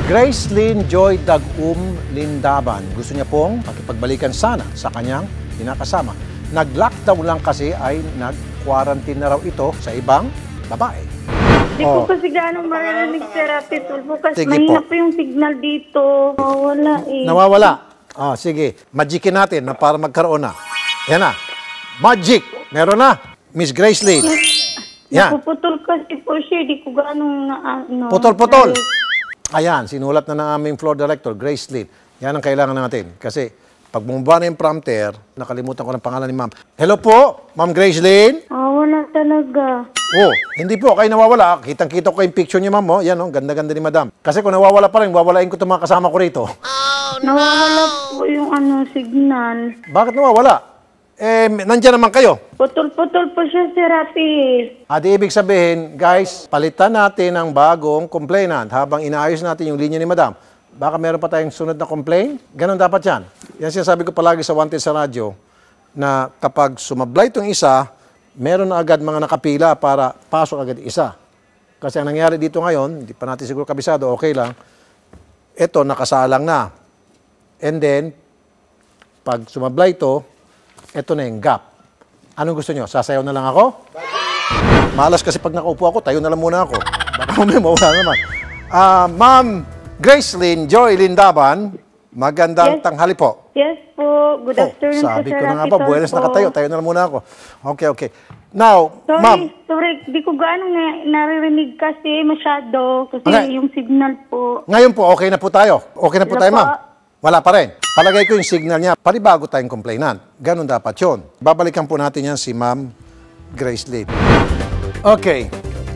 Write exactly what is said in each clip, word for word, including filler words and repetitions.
Gracelyn Joy Dagum Lindaban. Gusto niya pong makipagbalikan sana sa kanyang kinakasama. Nag-lockdown lang kasi ay nag-quarantine na raw ito sa ibang babae. Hindi Oh. ko kasi gano'ng marinig therapy tulpo kasi Sige mahina po. po yung signal dito. Nawawala eh. Nawawala. Ah, sige. Magicin natin na para magkaroon na. Yan na. Magic. Meron na. Miss Gracelyn. Yan. Napuputol kasi po siya. Di ko gano'ng na ano. Putol-putol. Ayan, sinulat na ng aming floor director, Gracelyn. Yan ang kailangan natin. Kasi pag bumaba na yung prompter, nakalimutan ko ng pangalan ni ma'am. Hello po, ma'am Gracelyn. Ah, wala talaga. Oh, hindi po, kayo nawawala. Kitang-kita ko yung picture niya, ma'am. Oh. Yan, oh, ganda-ganda ni madam. Kasi kung nawawala pa rin, wawalain ko itong mga kasama ko rito. Nawawala po yung ano, signal. Bakit nawawala? Eh, nandiyan naman kayo. Putol-putol po siya, therapy. At ibig sabihin, guys, palitan natin ng bagong complainant habang inaayos natin yung linya ni madam. Baka meron pa tayong sunod na complaint. Ganon dapat yan. Yan sinasabi ko palagi sa Wanted sa radyo na kapag sumablay itong isa, meron na agad mga nakapila para pasok agad isa. Kasi ang nangyari dito ngayon, hindi pa natin siguro kabisado, okay lang. Ito, nakasalang na. And then, pag sumablay ito, ito na yung gap. Anong gusto nyo? Sasayaw na lang ako? Malas kasi pag nakaupo ako, tayo na lang muna ako. Baka may mawala naman. Uh, Ma'am Gracelyn Joy Lindaban, magandang Yes. tanghali po. Yes po. Good afternoon oh, sabi po, ko na nga therapy ba, buenas tulpo. nakatayo, tayo na lang muna ako. Okay, okay. Now, Sorry, ma'am, sorry. Di ko gano'ng na, naririnig kasi masyado. Kasi Okay. yung signal po. ngayon po, okay na po tayo. Okay na po Wala tayo, pa. ma'am. Wala pa rin. Palagay ko yung signal niya, panibago tayong complainant. Ganon dapat yun. Babalikan po natin yan si Ma'am Gracelyn. Okay.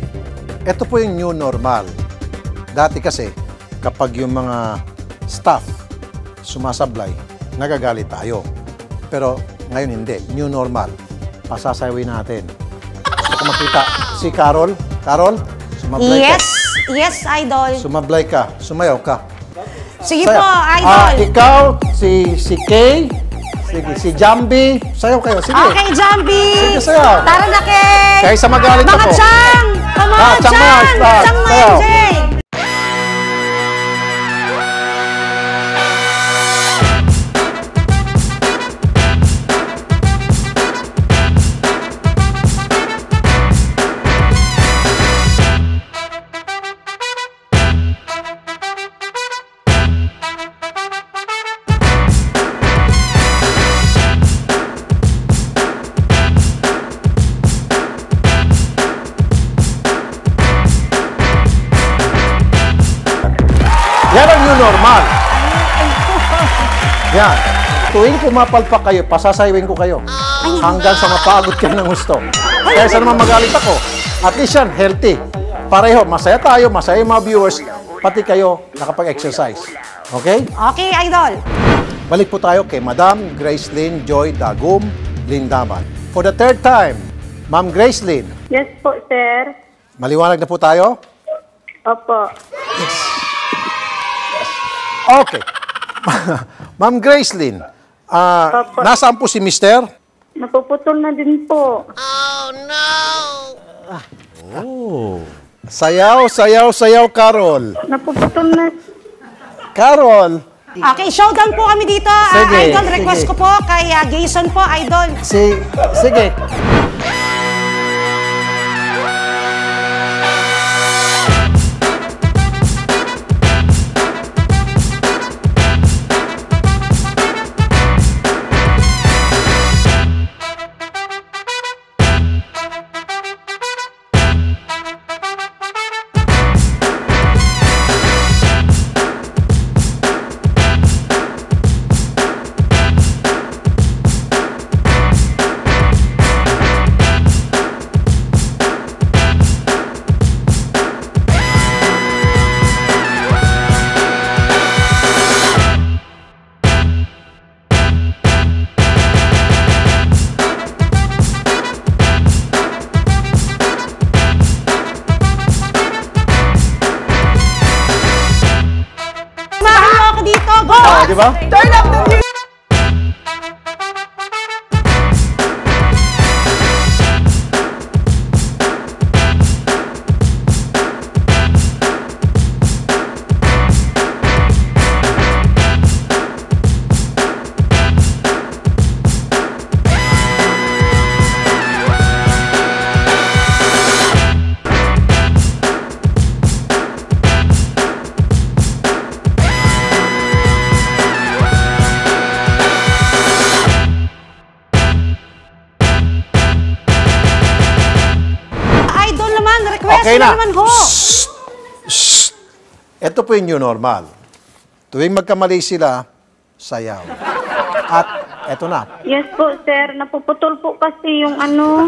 Ito po yung new normal. Dati kasi, kapag yung mga staff sumasablay, nagagalit tayo. Pero ngayon hindi. New normal. Pasasayawin natin. Gusto ko makita si Carol. Carol, sumablay Yes, ka. yes, idol. Sumablay ka. Sumayaw ka. Sige Sayaw. po, Ah, idol. ikaw, si si Kay, sige, si Jambi. Sayaw kayo, sige. Okay, Jambi. Sige, sayaw. Tara na, Kay. Kaysa magalit Mga ako. Chang! Come Ah, on, Chang Chang! Mars, ah, Chang sayaw. M J! Yan ang new normal. Yan. Tuwing pumapalpak kayo, pasasayawin ko kayo. Hanggang sa mapagod kayo ng gusto. Kaya sa naman magalit ako. At least yan, healthy. Pareho, masaya tayo, masaya yung mga viewers, pati kayo nakapag-exercise. Okay? Okay, idol. Balik po tayo kay Madam Gracelyn Joy Dagum Lindaban. For the third time, Ma'am Gracelyn, Yes po, sir. maliwanag na po tayo? Opo. Okay. Ma'am Gracelyn, ah, Opo. nasaan po si Mister? Napuputol na din po. Oh. Sayaw, sayaw, sayaw, Carol. Napuputol na. Carol, Okay, showdown po kami dito. Ah, Sige, idol, request sige. ko po kay ah, Jason po, idol. si, sige. Samahan mo ako dito. Go! Ah, di ba? Turn up the music! Okay sila na. naman ho. Ito po yung new normal. Tuwing magkamali sila, sayaw. At eto na. Yes po, sir. Napuputol po kasi yung ano.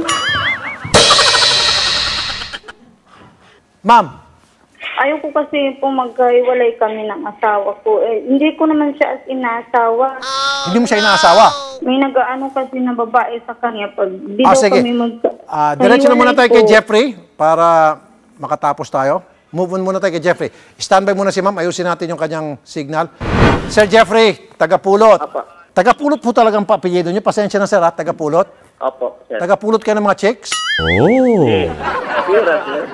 Ma'am, Ayaw ko kasi po maghiwalay kami ng asawa ko. Eh, hindi ko naman siya as inaasawa. hindi mo siya inaasawa. May nag-ano kasi na babae sa kanya pag di Ah, daw sige. kami mag... Ah, diretso na muna tayo Nahiwalay kay po. Jeffrey para makatapos tayo. Move on muna tayo kay Jeffrey. Standby muna si ma'am. Ayusin natin yung kanyang signal. Sir Jeffrey, taga-pulot. Apa. Taga-pulot po talagang papilyedo niyo. Pasensya na sir ha, taga-pulot. Opo, sir. Taga-pulot kayo ng mga chicks. Pura, sir.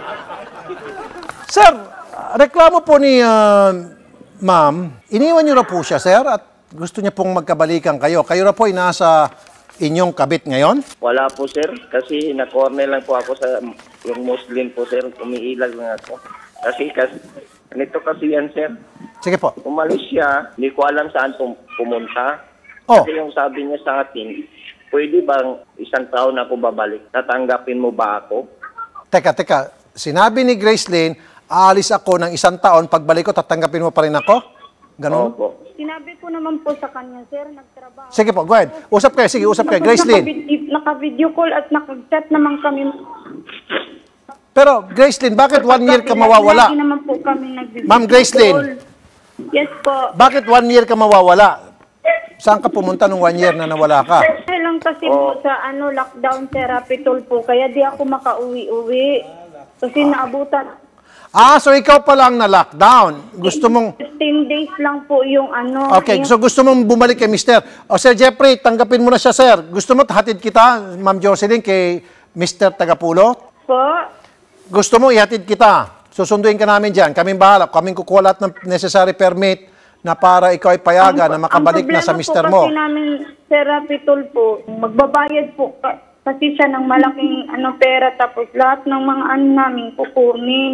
Sir, reklamo po ni ah, ma'am, iniwan niyo na po siya, sir, at gusto niya pong magkabalikan kayo. Kayo na po ay nasa inyong kabit ngayon? Wala po, sir. Kasi na-corner lang po ako sa yung Muslim po, sir. Umiilag lang ako. Kasi, kasi ganito kasi yan, sir. Sige po. Umalis siya, hindi ko alam saan pum- pumunta. Oh, Kasi yung sabi niya sa akin, pwede bang isang taon ako babalik? Tatanggapin mo ba ako? teka, teka. Sinabi ni Grace Lynn, aalis ako ng isang taon, pagbalik ko, tatanggapin mo pa rin ako? Ganon? Opo. Sinabi ko naman po sa kanya, sir, nagtrabaho. Sige po, go ahead. Usap kayo, sige, usap kayo. Grace Lynn. Naka-vid- Naka-video call at naka-chat naman kami. Pero, Grace Lynn, bakit one year ka mawawala? Lagi naman po kami nag-video Ma'am Grace Lynn. call. Yes po. Bakit one year ka mawawala? Saan ka pumunta nung one year na nawala ka? Kasi lang kasi po sa ano lockdown therapy tool po, kaya di ako makauwi-uwi. Kasi naabutan. Ah, so ikaw pa lang na lockdown. Gusto mong... fifteen days lang po yung ano. Okay, yung- so gusto mong bumalik kay Mister. O, Sir Jeffrey, tanggapin mo na siya, sir. Gusto mo hatid kita, Ma'am Jocelyn, kay Mister Tagapulo? po. Gusto mo ihatid kita? Susunduin ka namin dyan. Kaming bahala. Kaming kukuha lahat ng necessary permit na para ikaw ay payagan na makabalik na sa Mister Ang problema mo. po kasi namin therapy tool po, magbabayad po ka- kasi siya ng malaking ano pera tapos lahat ng mga ano namin kukunin.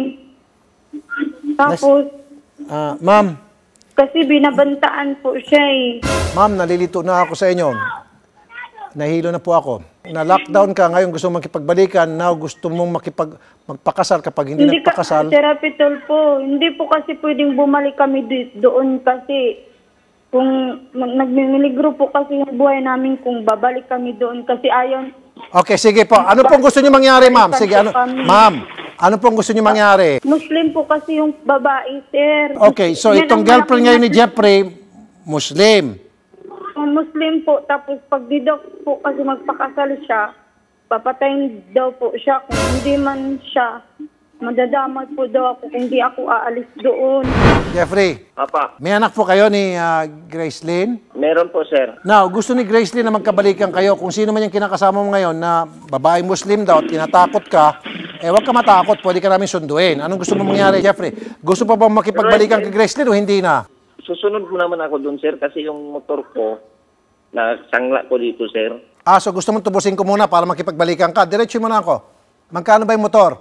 Tapos, Ah, ma'am, kasi binabantaan po siya eh. ma'am, nalilito na ako sa inyo. Nahilo na po ako. Na-lockdown ka, ngayon gusto mong makipagbalikan, now gusto mong makipag, magpakasal kapag hindi, Hindi ka, nagpakasal. therapy tool po. Hindi po kasi pwedeng bumalik kami di- doon kasi kung mag- nagmimiligro po kasi yung buhay namin kung babalik kami doon kasi ayon. Okay, sige po. Ano pong gusto niyo mangyari, ma'am? Sige, ano, ma'am, ano pong gusto niyo mangyari? Muslim po kasi yung babae, sir. Okay, so Yan itong ang girlfriend ngayon ni malaking- Jeffrey, Muslim. Ang Muslim po, tapos pag di daw po kasi magpakasal siya, papatayin daw po siya. Kung hindi man siya, madadamay po daw ako kung di ako aalis doon. Jeffrey, Apa. may anak po kayo ni ah, Grace Lynn? Meron po, sir. Now, gusto ni Grace Lynn na magkabalikan kayo. Kung sino man yung kinakasama mo ngayon na babaeng Muslim daw at tinatakot ka, eh wag ka matakot, pwede ka namin sunduin. Anong gusto mo mangyari, Jeffrey? Gusto pa bang makipagbalikan kay Grace Lynn o hindi na? Susunod mo naman ako dun, sir, kasi yung motor ko, nasangla ko dito, sir. Ah, so gusto mong tubusin ko muna para makipagbalikan ka. Diretso mo na ako. Magkano ba yung motor?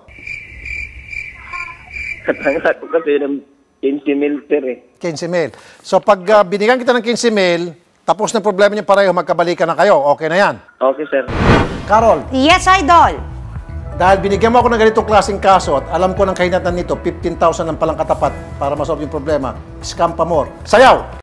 Nasangla ko kasi ng fifteen mil, sir, eh. quince mil. So pag ah, binigyan kita ng quince mil, tapos na problema niyo pareho, magkabalikan na kayo. Okay na yan. Okay, sir. Carol, Yes, Idol. dahil binigyan mo ako ng ganitong klaseng kaso at alam ko ng kahinatan nito, fifteen thousand ang palang katapat para masolve yung problema. Scam pa more. Sayaw!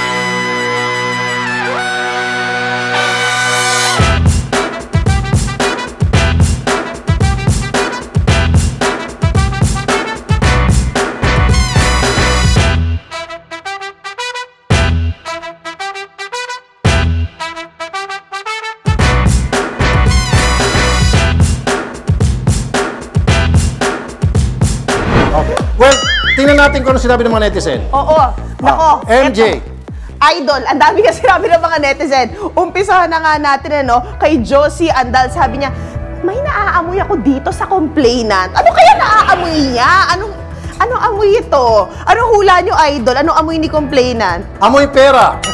Okay. Well, tingnan natin kung ano sinabi ng mga netizen. Oo. Nako. Ah, M J. eto. Idol, ang dami kasi sinabi ng mga netizen. Umpisahan na nga natin, ano, kay Josie Andal. Sabi niya, may naaamoy ako dito sa complainant. Ano kaya naaamoy niya? Anong, anong amoy ito? Anong hula niyo, Idol? Anong amoy ni complainant? Amoy pera.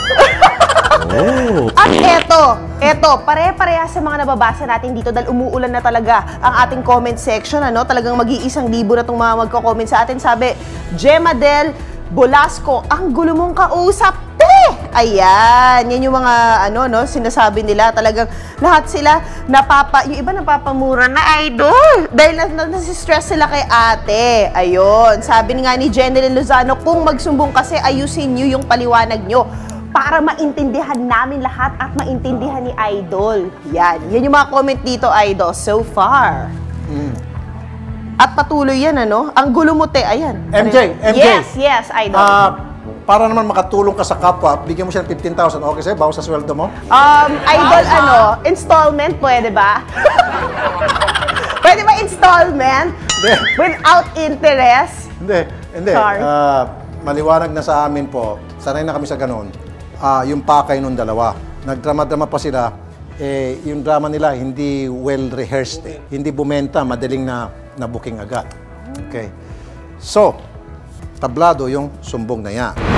At eto, eto, pare-pareha sa mga nababasa natin dito dahil umuulan na talaga ang ating comment section, ano? Talagang mag-iisang libo na itong mga magko-comment sa atin. Sabi, Gemma Del Bolasco, ang gulo mong kausap, te! Ayan, yan yung mga ano no, sinasabi nila. Talagang lahat sila napapa, yung iba napapamura na idol. Dahil na, na, nasistress sila kay ate. Ayun, sabi nga ni Jenny Lozano, kung magsumbong kasi ayusin nyo yung paliwanag nyo para maintindihan namin lahat at maintindihan ni Idol. Yan, yan yung mga comment dito, Idol, so far. Mm. At patuloy yan, ano? Ang gulo mo, te, ayan. M J, M J. Yes, yes, Idol. Ah, para naman makatulong ka sa kapwa, bigyan mo siya ng fifteen thousand. Okay sa'yo? Bawas sa sweldo mo? Um, Idol, ano, installment, pwede ba? Pwede ba installment? Hindi. Without interest? Hindi, hindi. Sorry. Ah, maliwanag na sa amin po, sanay na kami sa ganun, ah, yung pakay nung dalawa. Nagdrama-drama pa sila, eh, yung drama nila hindi well-rehearsed. Eh. Hindi bumenta, madaling na, na booking agad. Okay. So, tablado yung sumbong na yan.